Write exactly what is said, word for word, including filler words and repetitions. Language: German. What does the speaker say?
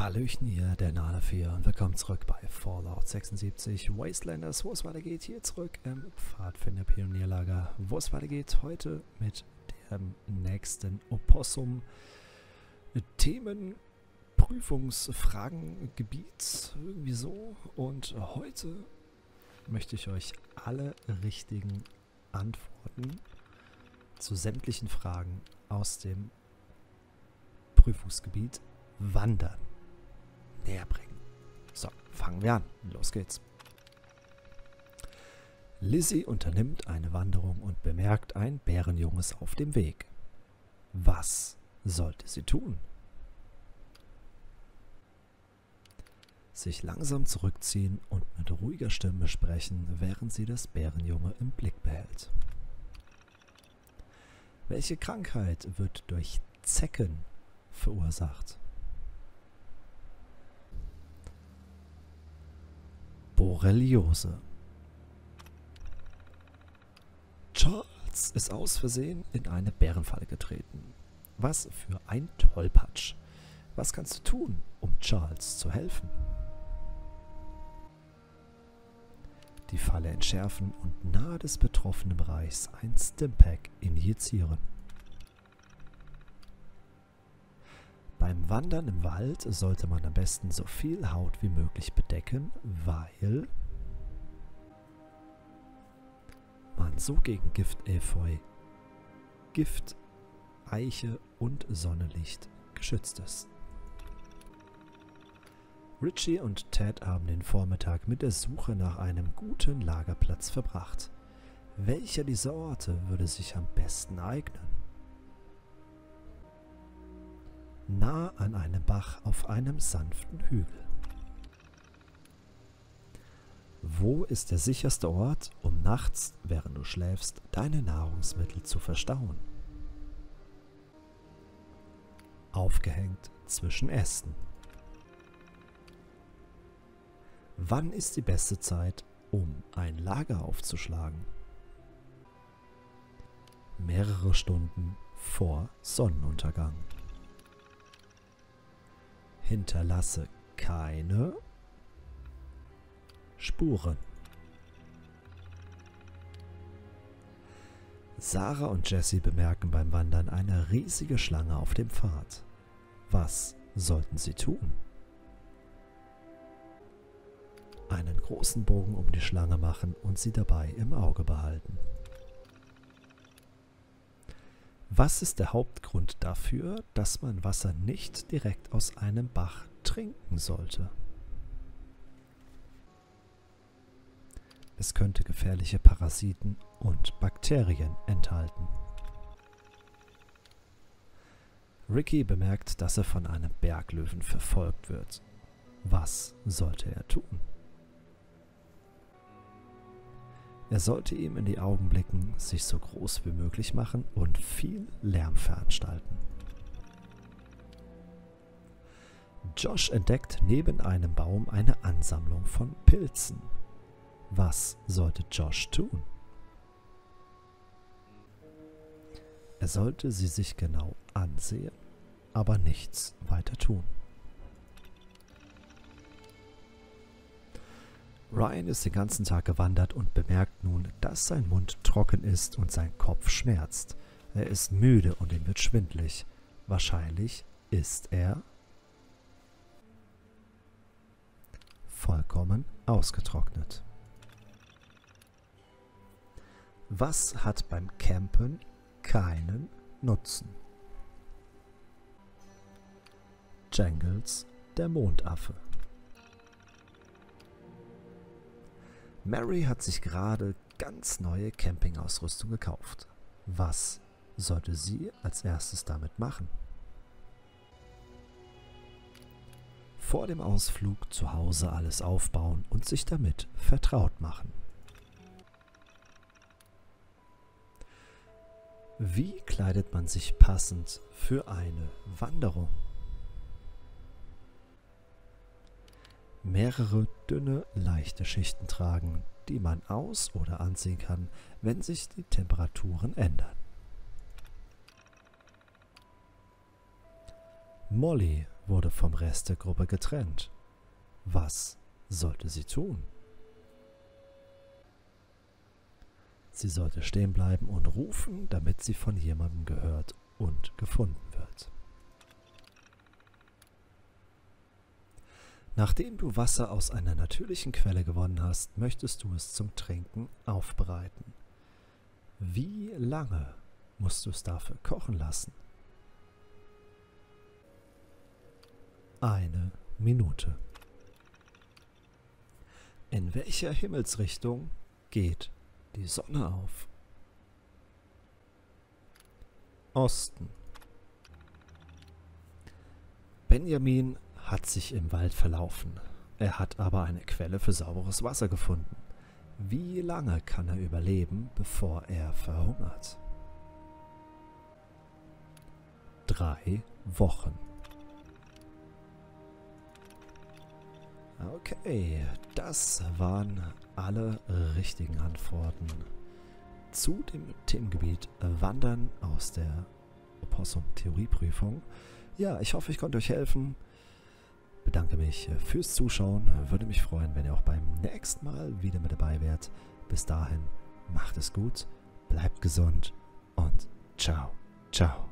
Hallöchen hier, der Nalef hier und willkommen zurück bei Fallout sechsundsiebzig Wastelanders, wo es weitergeht, hier zurück im Pfadfinder-Pionierlager, wo es weitergeht, heute mit dem nächsten Opossum Themen, Prüfungsfragen, Gebiet, irgendwie so. Und heute möchte ich euch alle richtigen Antworten zu sämtlichen Fragen aus dem Prüfungsgebiet Wandern näher bringen. So, fangen wir an. Los geht's. Lizzie unternimmt eine Wanderung und bemerkt ein Bärenjunges auf dem Weg. Was sollte sie tun? Sich langsam zurückziehen und mit ruhiger Stimme sprechen, während sie das Bärenjunge im Blick behält. Welche Krankheit wird durch Zecken verursacht? Borreliose. Charles ist aus Versehen in eine Bärenfalle getreten. Was für ein Tollpatsch. Was kannst du tun, um Charles zu helfen? Die Falle entschärfen und nahe des betroffenen Bereichs ein Stimpack injizieren. Beim Wandern im Wald sollte man am besten so viel Haut wie möglich bedecken, weil man so gegen Gift-Efeu, Gift, Eiche und Sonnenlicht geschützt ist. Richie und Ted haben den Vormittag mit der Suche nach einem guten Lagerplatz verbracht. Welcher dieser Orte würde sich am besten eignen? Nah an einem Bach auf einem sanften Hügel. Wo ist der sicherste Ort, um nachts, während du schläfst, deine Nahrungsmittel zu verstauen? Aufgehängt zwischen Ästen. Wann ist die beste Zeit, um ein Lager aufzuschlagen? Mehrere Stunden vor Sonnenuntergang. Hinterlasse keine Spuren. Sarah und Jessie bemerken beim Wandern eine riesige Schlange auf dem Pfad. Was sollten sie tun? Einen großen Bogen um die Schlange machen und sie dabei im Auge behalten. Was ist der Hauptgrund dafür, dass man Wasser nicht direkt aus einem Bach trinken sollte? Es könnte gefährliche Parasiten und Bakterien enthalten. Ricky bemerkt, dass er von einem Berglöwen verfolgt wird. Was sollte er tun? Er sollte ihm in die Augen blicken, sich so groß wie möglich machen und viel Lärm veranstalten. Josh entdeckt neben einem Baum eine Ansammlung von Pilzen. Was sollte Josh tun? Er sollte sie sich genau ansehen, aber nichts weiter tun. Ryan ist den ganzen Tag gewandert und bemerkt nun, dass sein Mund trocken ist und sein Kopf schmerzt. Er ist müde und ihm wird schwindelig. Wahrscheinlich ist er vollkommen ausgetrocknet. Was hat beim Campen keinen Nutzen? Jangles, der Mondaffe. Mary hat sich gerade ganz neue Campingausrüstung gekauft. Was sollte sie als erstes damit machen? Vor dem Ausflug zu Hause alles aufbauen und sich damit vertraut machen. Wie kleidet man sich passend für eine Wanderung? Mehrere dünne, leichte Schichten tragen, die man aus- oder anziehen kann, wenn sich die Temperaturen ändern. Molly wurde vom Rest der Gruppe getrennt. Was sollte sie tun? Sie sollte stehen bleiben und rufen, damit sie von jemandem gehört und gefunden wird. Nachdem du Wasser aus einer natürlichen Quelle gewonnen hast, möchtest du es zum Trinken aufbereiten. Wie lange musst du es dafür kochen lassen? Eine Minute. In welcher Himmelsrichtung geht die Sonne auf? Osten. Benjamin hat sich im Wald verlaufen. Er hat aber eine Quelle für sauberes Wasser gefunden. Wie lange kann er überleben, bevor er verhungert? Drei Wochen. Okay, das waren alle richtigen Antworten zu dem Themengebiet Wandern aus der Opossum-Theorieprüfung. Ja, ich hoffe, ich konnte euch helfen. Bedanke mich fürs Zuschauen. Würde mich freuen, wenn ihr auch beim nächsten Mal wieder mit dabei wärt. Bis dahin, macht es gut, bleibt gesund und ciao, ciao.